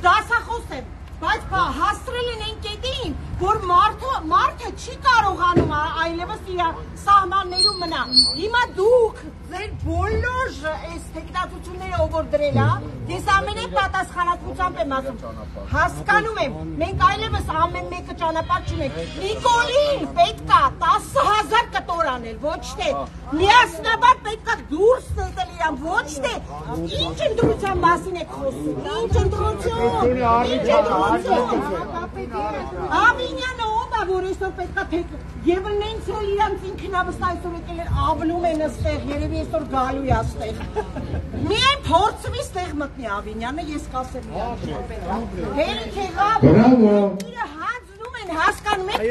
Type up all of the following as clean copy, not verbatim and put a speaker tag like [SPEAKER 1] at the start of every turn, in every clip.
[SPEAKER 1] դասախոս եմ, բայց հաստրել են այն կետին, որ մարդը չի կարողանում այլևս իր սահմաններում մնա։ Հիմա դուք ձեր բոլոր այս տեխնատությունները ով որ դրել է, ես ամենայն պատասխանատվությամբ եմ ասում։ Հասկանում եմ, մենք այլևս ամեն մեկը ճանապարհ չունենք։ Նիկոլին պետքա 10,000 կտոր անել, ոչ թե միասնաբար պետքա դուրս նետել իրան, ոչ թե ինչ ընտրության մասին եք խոսում, ինչ ընտրություն։ Ավինյանը ով է, որ այսօր պետքա թե եւ նենց էլ իրանց ինքնավստահ այսօր եկել են ավլում են այստեղ, երևի այսօր գալու է այստեղ։ Միայն փորձվի այստեղ մտնի Ավինյանը, ես կասեմ իրան։ Հերիք եղավ, իրը հանձնում են, հասկանում եք,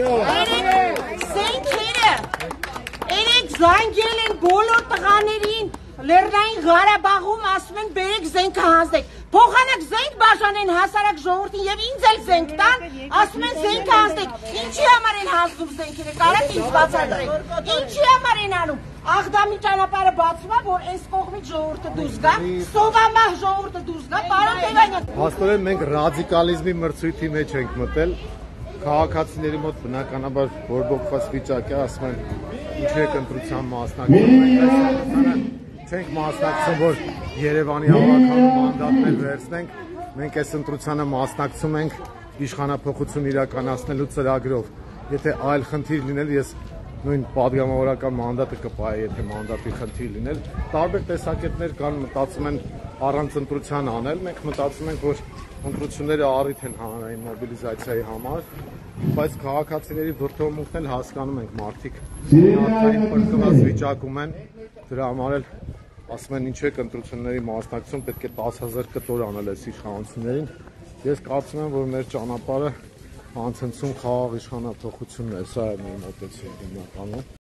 [SPEAKER 1] երեք զանգել են բոլոր տղաներին, Լեռնային Ղարաբաղում ասում են բերեք զենքը հանձնեք, փոխանակ զենք բաժանեն հասարակ ժողովրդին եւ ինձ էլ զենք տան, ասում են զենքը հանձնեք, ինչի համար են հանձնում զենքերը, կարեք ինձ բացատրեք, ինչի համար են անում, Աղդամի ճանապարհը բացվում է, որ այս կողմից ժողովուրդը դուրս գա, սովամահ ժողովուրդը դուրս գա, պարոն Տերյանյան։
[SPEAKER 2] Հաստորեն մենք ռադիկալիզմի մրցույթի մեջ ենք մտել, քաղաքացիների մոտ բնականաբար բորբոքված վիճակ է, ասում են ինչու եք ընտրության մասնակցում, չենք մասնակցում, որ Երևանի հավաքանում մանդատներ վերցնենք, մենք այս ընտրությանը մասնակցում ենք իշխանափոխություն իրականացնելու ծրագրով, եթե այլ խնդիր լինել, ես նույն պատգամավորական մանդատը կպահի, եթե մանդատի խնդիր լինել, տարբեր տեսակետներ կան, մտածում են առանց ընտրության անել, մենք մտածում ենք, որ ընտրությունները առիթ են հանրային մոբիլիզացիայի համար, բայց քաղաքացիների վրդովմունքն էլ հասկանում ենք, մարդիկ մարդկային պրկված վիճակում են, դրա համար էլ ասում են ինչու եք ընտրությունների մասնակցում, պետք է 10,000 կտոր անել այս իշխանություններին, ես կարծում եմ, որ մեր ճանապարհը անցնցում խաղաղ իշխանափոխությունն է, սա է մեր մոտեցումը հիմնականում։